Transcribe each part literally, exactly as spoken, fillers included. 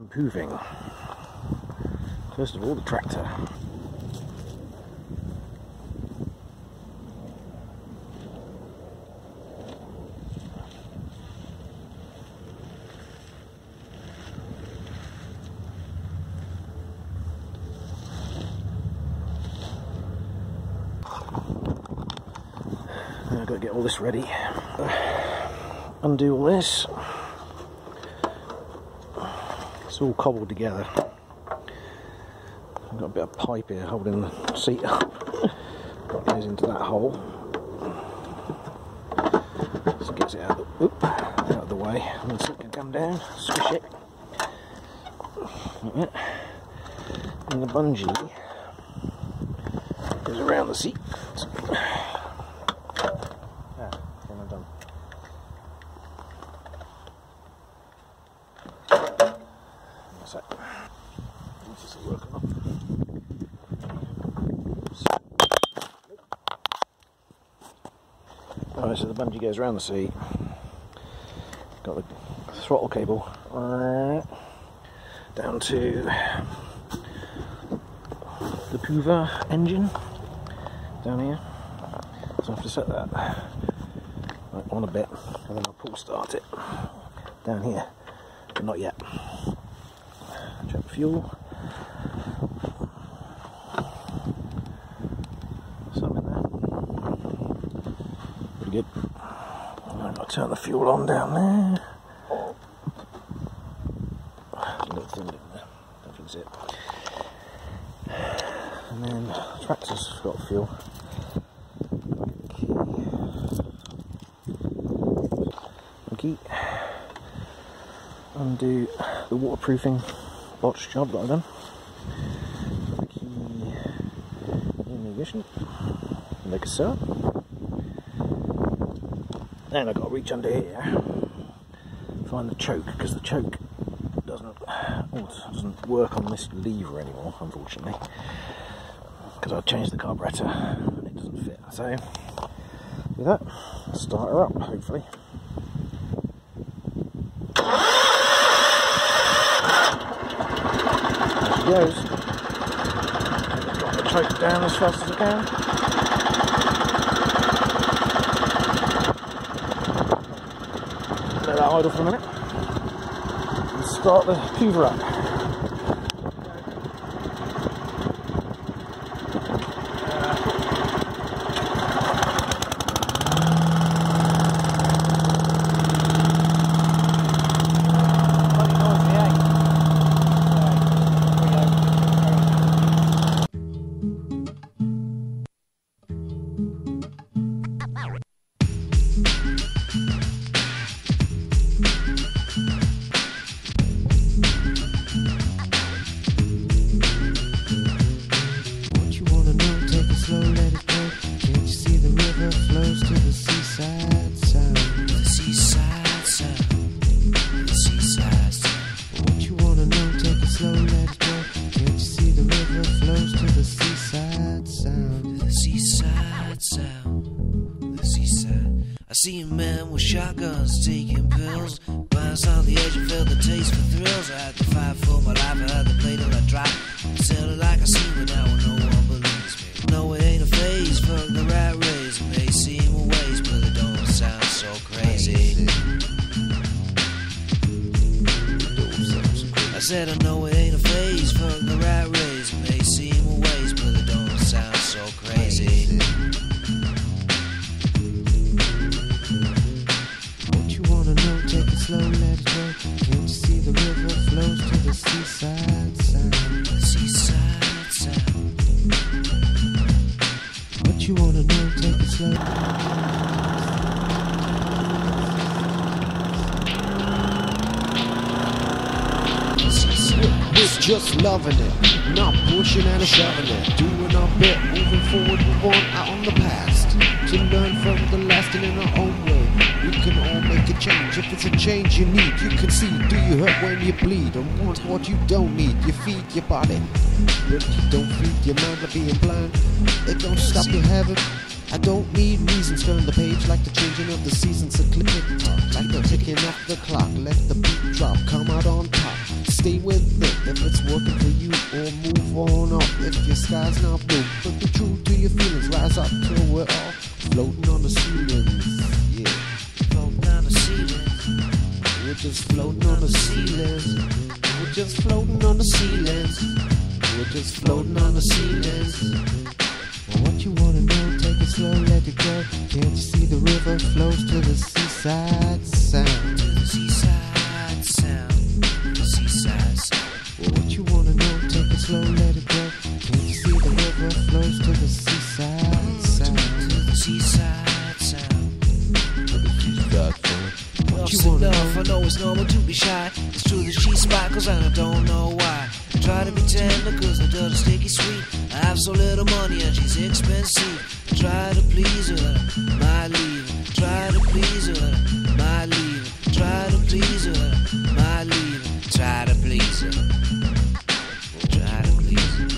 Pooving. First of all, the tractor. Now I've got to get all this ready. Undo all this. It's all cobbled together. I've got a bit of pipe here holding the seat up. That goes into that hole. Just gets it out of the, oop, out of the way. And the seat can come down, squish it. Like that. And the bungee goes around the seat. Ah, then I'm done. That's it. This is working on. Alright, so the bungee goes around the seat. Got the throttle cable down to the Poover engine down here. So I have to set that right on a bit and then I'll pull start it down here, but not yet. Check fuel. Some in there. Pretty good. I've got to turn the fuel on down there. A little thing in there. Nothing's it. And then the tractor's got fuel. Key. Undo the waterproofing botch job that I've done. Key in the ignition, like so. Then I've got to reach under here, find the choke, because the choke doesn't, oh, doesn't work on this lever anymore, unfortunately, because I've changed the carburetor and it doesn't fit. So, with that, start her up, hopefully. Goes. Drop the choke down as fast as I can. Let that idle for a minute. And start the Poover up. I see a man with shotguns taking pills. Bounced on the edge and felt the taste for thrills. I had to fight for my life, I had to play till I dropped. It sounded like I seen, but now no one believes me. No, it ain't a phase, fuck the rat race. It may seem a waste, but it don't sound so crazy. I said I know it ain't a phase, fuck the rat race. It may seem a waste, but it don't sound so crazy. Slow, let it go. Can't you see the river flows to the seaside sound? Seaside sound. What you wanna know? Take it slow. We're just loving it, not pushing and shoving it. Doing our bit, moving forward, we want out on the past. To learn from the last and in our own way. We can all make a change. If it's a change you need, you can see. Do you hurt when you bleed? And want what you don't need? You feed your body, but you don't feed your mind by being blind. It don't stop you having. I don't need reasons. Turn the page like the changing of the seasons. So click it, like the ticking off the clock. Let the beat drop, come out on top. stay with it if it's working for you, or move on up if your sky's not blue. But be true to your feelings, rise up till we're all floating on the ceilings. Yeah, Floating on the ceiling. we're just floating on the ceilings. We're just floating on the ceilings. We're just floating on the ceilings. Well, what you wanna know, take it slow, let it go. Can't you see the river flows to the seaside sound? To the seaside sound. The seaside sound. Well, what you wanna know, take it slow, let it go. Can't you see the river flows to the seaside sound? To the seaside sound. To the seaside sound. What you Enough's wanna enough, know? I know it's normal to be shy. It's true that she's spot, cause I don't know why. Try to be tender, cause the dirt is sticky sweet. I have so little money and she's expensive. I try to please her, my leave. Try to please her, my leave. Try to please her, my leave. Try to please her. Try to please her.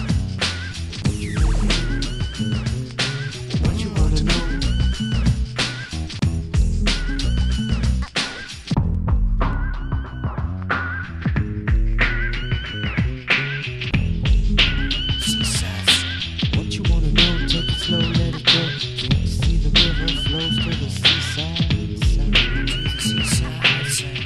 What you wanna know? Seaside sound. What you wanna know? Take it slow, let it go. Can't you see the river flows to the seaside sound? To the seaside sound.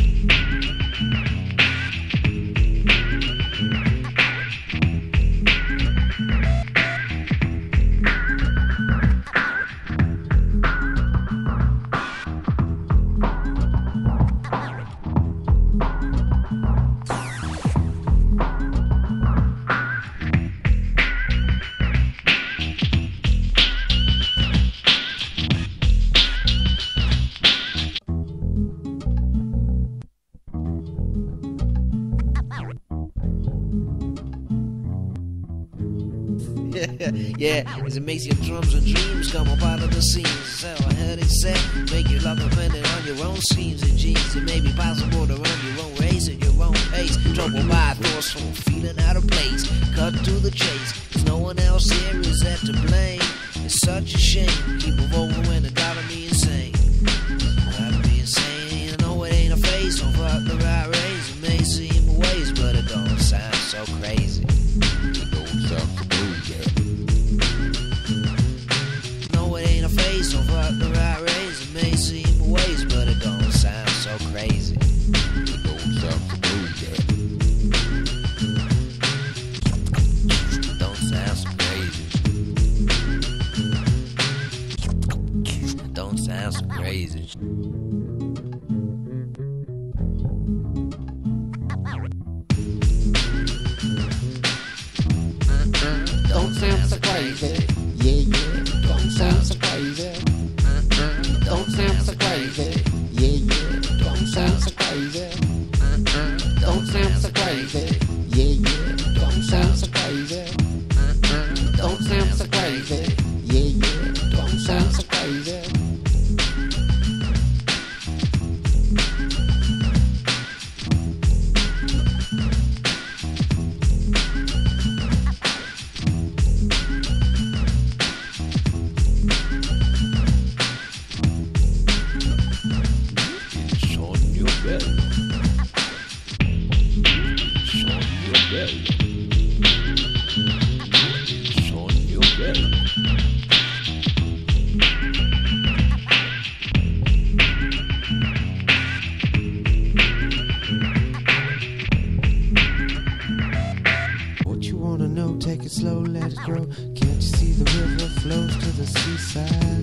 Yeah, as it makes your drums and dreams come up out of the seams. So I heard it said, make your love dependent on your own schemes and dreams. It may be possible to run your own race at your own pace. Troubled by thoughts from feeling out of place. Cut to the chase, cause no one else here is at to blame. It's such a shame, keep evolving when it gotta be insane. Gotta be insane, you know it ain't a phase. Don't fuck the right race, it may seem a ways, but it don't sound so crazy. It don't sound so crazy. No, it ain't a phase, don't fuck the right race. It may seem a ways, but it don't sound so crazy. It don't sound so crazy. Don't sound so crazy. Don't sound so crazy. Don't sound so crazy. Yeah, yeah. Don't sound so crazy. Don't sound so crazy. Yeah, yeah. Don't sound so crazy. Don't sound so crazy. Yeah, yeah. Don't sound so crazy. Don't sound so crazy. Yeah, yeah. Don't sound so crazy. It's on your belly. It's on your belly. It's on your belly. What you wanna know, take it slow, let it grow. Can't you see the river flows to the seaside?